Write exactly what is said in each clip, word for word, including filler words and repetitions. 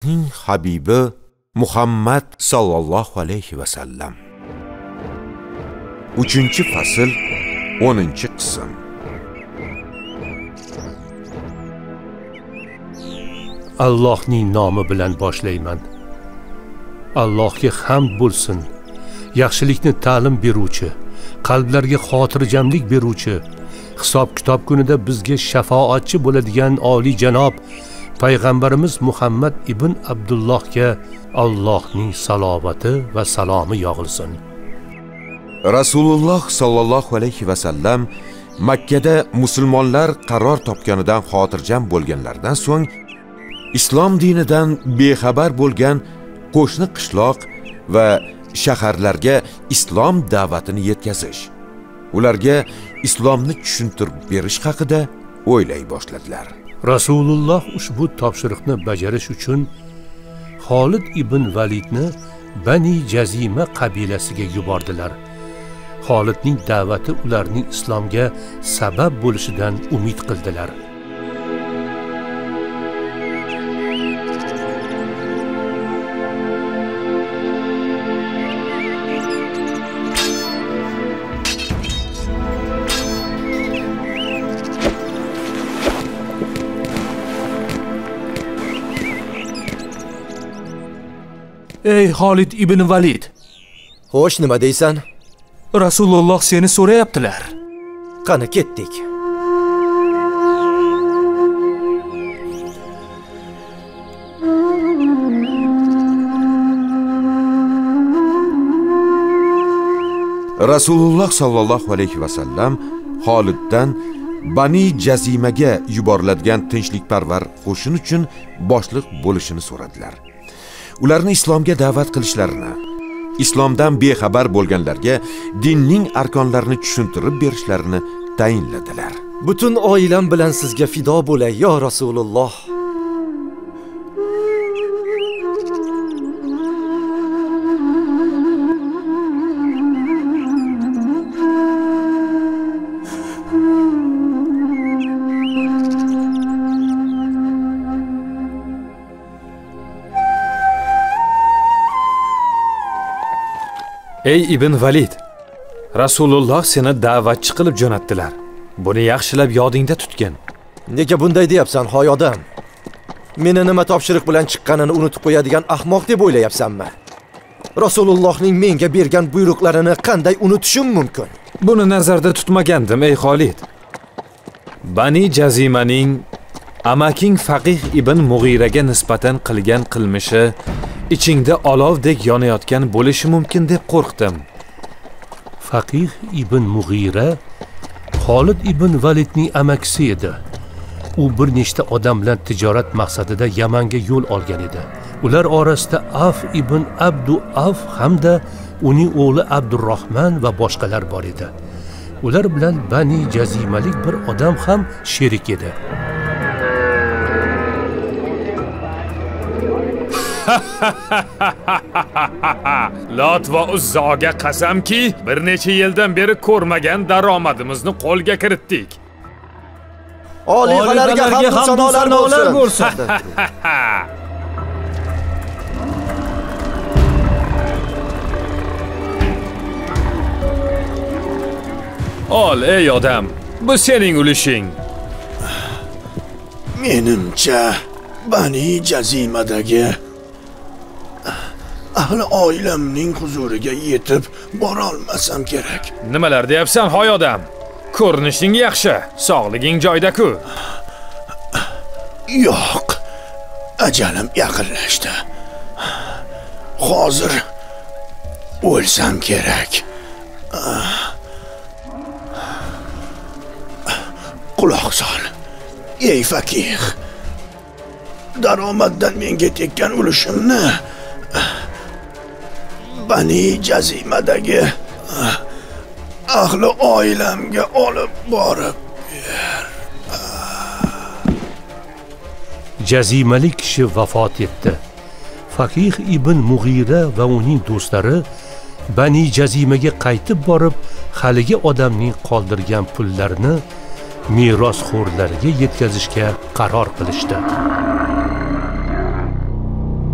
Allohning habibi Muhammad sallallohu alayhi va sallam. uchinchi fasl, o'ninchi qism. Allohning nomi bilan boshlayman. Allohga hamd bo'lsin. Yaxshilikni ta'lim beruvchi, qalblarga xotirjamlik beruvchi, hisob kitob kunida bizga shafoatchi bo'ladigan oliy janob payg'ambarimiz Muhammad ibn Abdullohga Allohning salovati va salomi yog'ilsin. Rasululloh sallallohu alayhi va sallam Makka da musulmonlar qaror topganidan xotirjam bo'lganlardan so'ng islom dinidan bexabar bo'lgan qo'shni qishloq va shaharlarga islom da'vatini yetkazish, ularga islomni tushuntirib berish haqida o'ylay boshladilar. Rasululloh ushbu topshiriqni bajarish uchun Xolid ibn Validni Bani Jazima qabilasiga yubordilar. Xolidning da'vati ularning islomga sabab bo'lishidan umid qildilar. Ey Xolid ibn Valid. Xo'sh, nima deysan? Rasululloh seni so'rayaptilar. Qani ketdik. Rasululloh sallallohu alayhi va sallam Xoliddan Bani Jazimaga yuboriladigan tinchlikparvar qo'shin uchun boshliq bo'lishini so'radilar. Ularni islomga da'vat qilishlarini, islomdan bexabar bo'lganlarga dinning arkonlarini tushuntirib berishlarini tayinladilar. Butun oilam bilan sizga fido bo'lay, yo Rasululloh. Ey Ibn Valid, Rasululloh seni da'vatchi qilib jo'natdilar. Buni yaxshilab yodingda tutgin. Nega bunday deyapsan, hoy odam? Meni nima topshiriq bilan chiqqanini unutib qo'yadigan ahmoq deb o'ylayapsanmi? Rasulullohning menga bergan buyruqlarini qanday unutishim mumkin? Buni nazarda tutmagandim, ey Xolid. Bani Jazimaning amaking Faqih ibn Mughiraga nisbatan qilgan qilmishi ichingda olovdek yonayotgan bo'lishi mumkin deb qo'rqdim. Faqih ibn Mughira Xolid ibn Validning amakisi edi. U bir nechta odam bilan tijorat maqsadida Yamanga yo'l olgan edi. Ular orasida Af ibn Abdu Af hamda uning o'g'li Abdurrahman va boshqalar bor edi. Ular bilan Bani Jazimalik bir odam ham sherik edi. Lot va Uzzoga qasamki, bir necha yildan beri ko'rmagan daromadimizni qo'lga kiritdik. Olihalarga hamd sanolar bo'lsin. Ol ey odam, bu sening ulushing. Menimcha Bani Jazimadagi ahli oilamning huzuriga yetib bora olmasam kerak. Nimalar deyapsan, hoy odam? Ko'rinishing yaxshi, sog'liging joyda-ku. Yo'q, ajalim yaqinlashdi. Hozir o'lsam kerak. Quloq sol, ey faqih. Daromaddan menga tekkan ulushimni Bani Jazimadagi ahli oilamga olib borib ber. Jazimalik kishi vafot etdi. Faqih ibn Mughira va uning do'stlari Bani Jazimaga qaytib borib, haligi odamning qoldirgan pullarini merosxo'rlarga yetkazishga qaror qilishdi.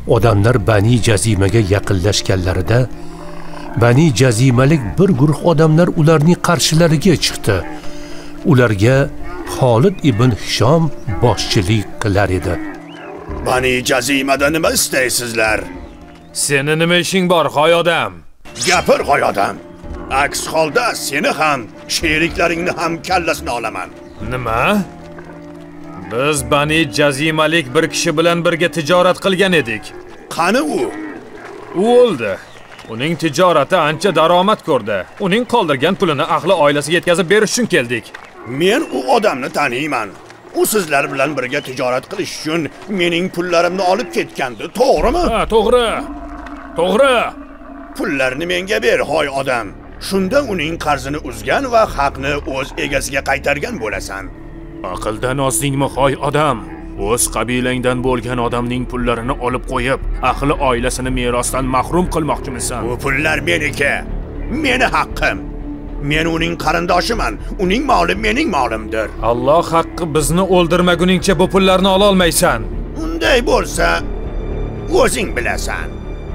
Odamlar Bani Jazimaga yaqinlashganlarida Bani Jazimalik bir guruh odamlar ularning qarshilariga chiqdi. Ularga Xolid ibn Hishom boshchilik qilar edi. Bani Jazimada nima istaysizlar? Seni nima ishing bor, hoy odam? Gapir, hoy odam. Aks holda seni ham, sheriklaringni ham kallasini olaman. Nima? Biz Bani Jazimalik bir kishi bilan birga tijorat qilgan edik. Qani u? U o'ldi. Uning tijorati ancha daromad ko'rdi. Uning qoldirgan pulini ahli oilasiga yetkazib berish uchun keldik. Men u odamni taniyman. U sizlar bilan birga tijorat qilish uchun mening pullarimni olib ketgandi, to'g'rimi? Ha, to'g'ri. To'g'ri. Pullarni menga ber, hoy odam. Shunda uning qarzini uzgan va haqni o'z egasiga qaytargan bo'lasan. Aqldan ozdingmi, hoy odam? O'z qabilangdan bo'lgan odamning pullarini olib qo'yib, ahli oilasini merosdan mahrum qilmoqchimisan? Bu pullar meniki. Meni haqqim. Men uning qarindoshiman. Uning moli mening molimdir. Alloh haqqi bizni o'ldirmaguningcha bu pullarni ola olmaysan. Unday bo'lsa, o'zing bilasan.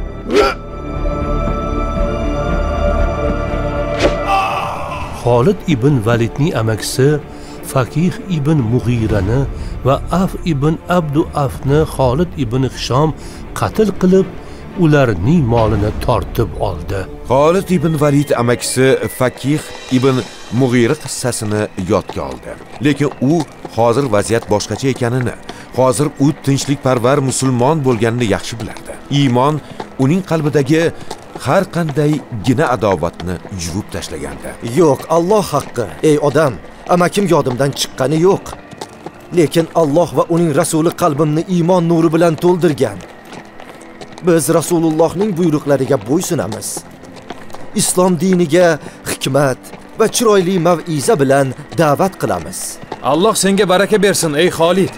Xolid ibn Validning amakisi Faqih ibn Mughirani va Af ibn Abdu Afni Xolid ibn Hishom qatl qilib, ularning molini tortib oldi. Xolid ibn Valid amakisi Faqih ibn Mughira qissasini yodga oldi. Lekin u hozir vaziyat boshqacha ekanini, hozir u tinchlikparvar musulmon bo'lganini yaxshi bilardi. Iymon uning qalbidagi har qanday gina adovatni yuvib tashlagandi. Yo'q, Alloh haqqi, ey odam, amakim yodimdan chiqqani yo'q. Lekin Alloh va uning rasuli qalbimni iymon nuri bilan to'ldirgan. Biz Rasulullohning buyruqlariga bo'ysunamiz. Islom diniga hikmat va chiroyli mav'iza bilan da'vat qilamiz. Alloh senga baraka bersin, ey Xolid.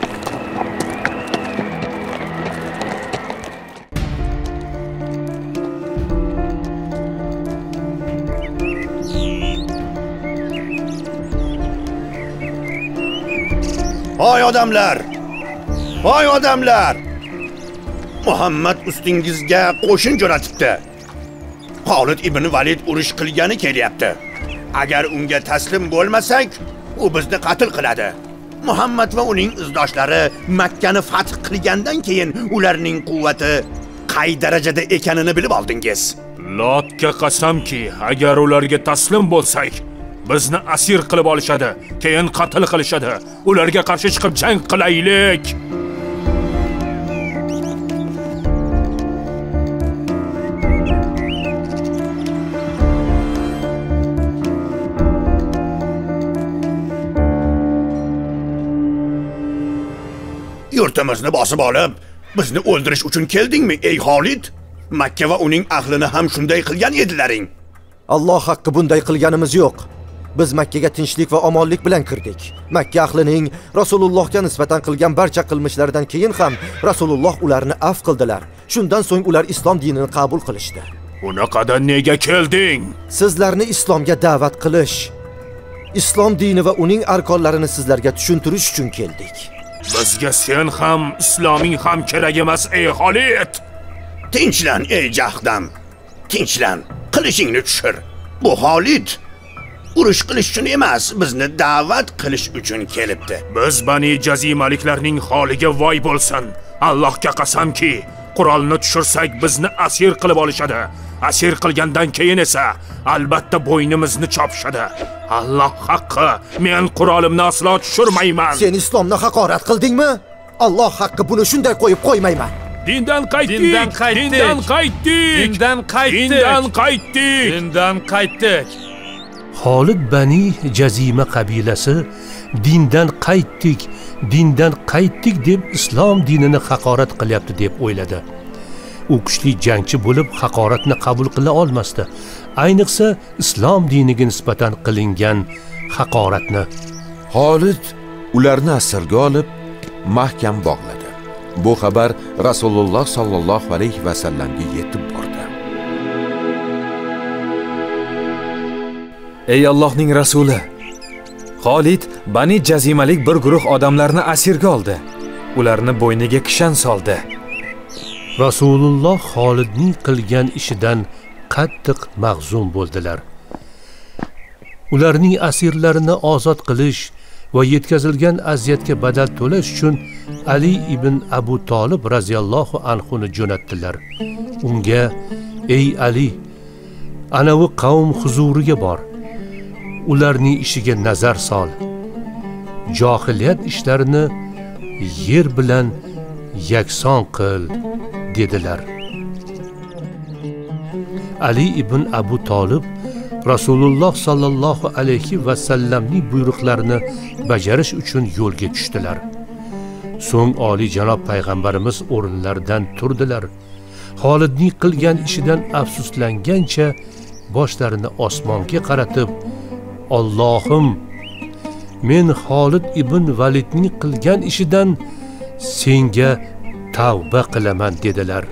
Hoy odamlar! Hoy odamlar! Muhammad ustingizga qo'shin jo'natibdi. Xolid ibn Valid urush qilgani kelyapti. Agar unga taslim bo'lmasak, u bizni qatl qiladi. Muhammad va uning izdoshlari Makka ni fath qilgandan keyin ularning quvvati qay darajada ekanini bilib oldingiz. Lotga qasamki, agar ularga taslim bo'lsak, bizni asir qilib olishadi, keyin qatl qilishadi. Ularga qarshi chiqib jang qilaylik. Yurtimizni bosib olib, bizni o'ldirish uchun keldingmi, ey Xolid? Makka va uning ahlini ham shunday qilgan edilaring. Alloh haqqi, bunday qilganimiz yo'q. Biz Makkaga tinchlik va omonlik bilan kirdik. Makka ahlining Rasulullohga nisbatan qilgan barcha qilmishlaridan keyin ham Rasululloh ularni af qildilar. Shundan so'ng ular islom dinini qabul qilishdi. Unaqada nega kelding? Sizlarni islomga da'vat qilish, islom dini va uning arkonlarini sizlarga tushuntirish uchun keldik. Bizga sen ham, isloming ham kerak emas, ey Xolid. Tinchlan, ey Jahdam. Tinchlan, qilishingni tushir. Bu Xolid urush qilish uchun emas, bizni da'vat qilish uchun kelibdi. Biz Bani Jazimaliklarning holiga voy bo'lsin. Allohga qasamki, qurolni tushirsak bizni asir qilib olishadi. Asir qilgandan keyin esa albatta bo'ynimizni chopishadi. Alloh haqqi, men qurolimni aslo tushirmayman. Sen islomni haqorat qildingmi? Alloh haqqi, buni shunday qo'yib qo'ymayman. Dindan qaytdik. Dindan qaytdik. Dindan qaytdik. Dindan qaytdik. Dindan qaytdik. Dindan qaytdik. Xolid Bani Jazima qabilasi dindan qaytdik, dindan qaytdik deb islom dinini haqorat qilyapti deb o'yladi. U kuchli jangchi bo'lib haqoratni qabul qila olmasdi. Ayniqsa islom diniga nisbatan qilingan haqoratni. Xolid ularni asirga olib mahkam bog'ladi. Bu xabar Rasululloh sallallohu alayhi va sallamga yetib bordi. Ey Allohning rasuli, Xolid Bani Jazimalik bir guruh odamlarni asirga oldi. Ularni bo'yniga kishan soldi. Rasululloh Xolidning qilgan ishidan qattiq mag'zum bo'ldilar. Ularning asirlarini ozod qilish va yetkazilgan aziyatga badal to'lash uchun Ali ibn Abu Talib raziyallohu anhu ni jo'natdilar. Unga: "Ey Ali, ana bu qavm huzuriga bor. Ularning ishiga nazar sol. Johiliyat ishlarini yer bilan yakson qil", dedilar. Ali ibn Abu Talib Rasululloh sallallohu alayhi va sallamning buyruqlarini bajarish uchun yo'lga tushdilar. So'ng oliy janob payg'ambarimiz o'rinlaridan turdilar. Xolidning qilgan ishidan afsuslangancha boshlarini osmonga qaratib: "Allohim, men Xolid ibn Validning qilgan ishidan senga tavba qilaman", dedilar.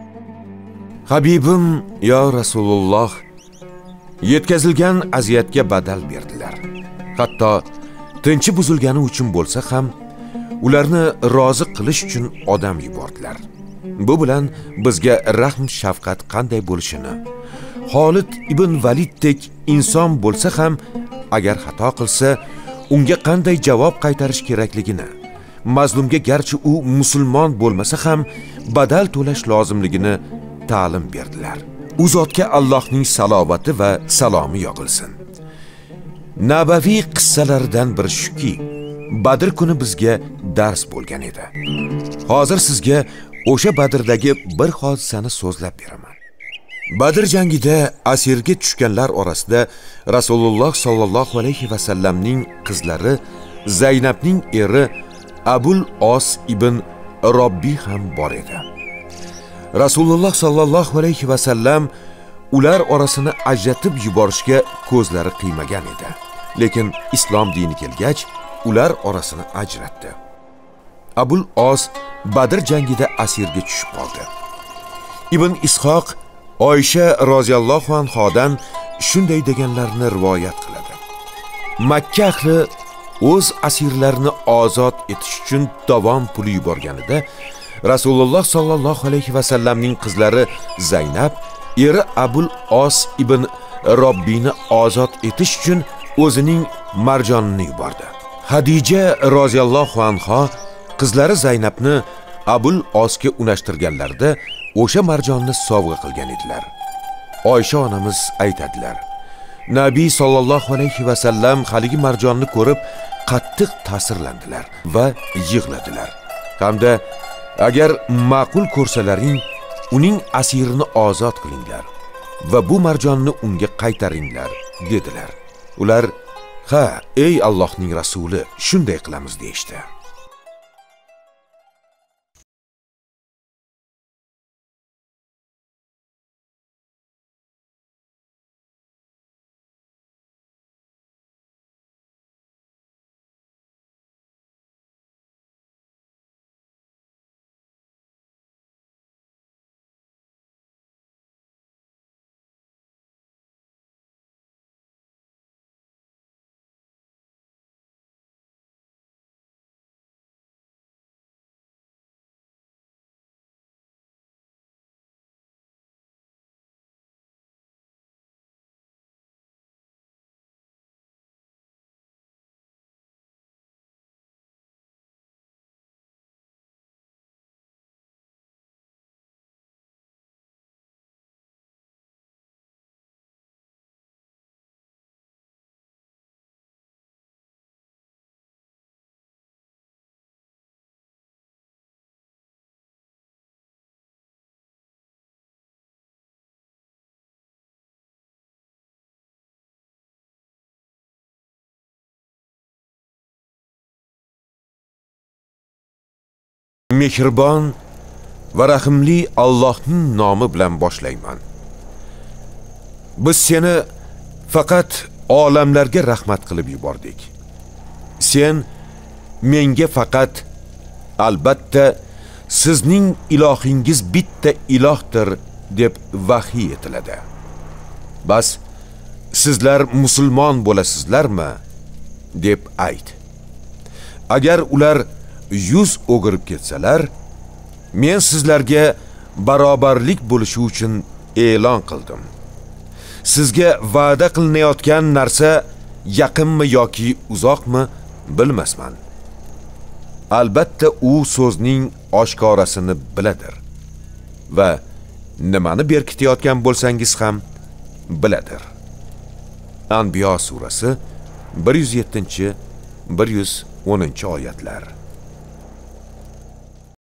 Habibim yo Rasululloh, yetkazilgan aziyatga badal berdilar. Hatto tinchi buzilgani uchun bo'lsa ham ularni rozi qilish uchun odam yubordilar. Bu bilan bizga rahm shafqat qanday bo'lishini, Xolid ibn Validdek inson bo'lsa ham agar xato qilsa unga qanday javob qaytarish kerakligini, mazlumga garchi u musulmon bo'lmasa ham badal to'lash lozimligini ta'lim berdilar. U zotga Allohning salovati va salomi yog'ilsin. Nabaviy qissalaridan biri shuki, Badr kuni bizga dars bo'lgan edi. Hozir sizga o'sha Badrdagi bir hodisani so'zlab beraman. Badr jangida asirga tushganlar orasida Rasululloh sallallohu alayhi va sallamning qizlari Zaynabning eri Abul Os ibn Robbi ham bor edi. Rasululloh sallallohu alayhi va sallam ular orasini ajratib yuborishga ko'zlari qiymagan edi. Lekin islom dini kelgach, ular orasini ajratdi. Abul Os Badr jangida asirga tushib qoldi. Ibn Ishoq Oysha roziyallohu anhodan shunday deganlarni rivoyat qiladi. Makka ahli o'z asirlarini ozod etish uchun davom puli yuborganida Rasululloh sallallohu alayhi va sallamning qizlari Zaynab eri Abul Os ibn Robbini ozod etish uchun o'zining marjonini yubordi. Hadija roziyallohu anha qizlari Zaynabni Abul Osga unashtirganlarida o'sha marjonni sovg'a qilgan edilar. Oysha onamiz aytadilar: Nabiy sallallohu alayhi va sallam haligi marjonni ko'rib qattiq ta'sirlandilar va yig'ladilar. Hamda agar ma'qul ko'rsalaring, uning asirini ozod qilinglar va bu marjonni unga qaytaringlar, dedilar. Ular: "Ha, ey Allohning rasuli, shunday qilamiz", deyishdi. Mehribon va rahimli Allohning nomi bilan boshlayman. Biz seni faqat olamlarga rahmat qilib yubordik. Sen menga faqat albatta sizning ilohingiz bitta ilohdir deb vahiy etiladi. Bas sizlar musulmon bo'lasizlarmi deb ayt. Agar ular yuz o'girib ketsalar, men sizlarga barobarlik bo'lishi uchun e'lon qildim. Sizga va'da qilinayotgan narsa yaqinmi yoki uzoqmi bilmasman. Albatta u so'zning oshkorasini biladir va nimani berkitayotgan bo'lsangiz ham biladir. Anbiyo surasi bir yuz yettinchi bir yuz o'ninchi oyatlar.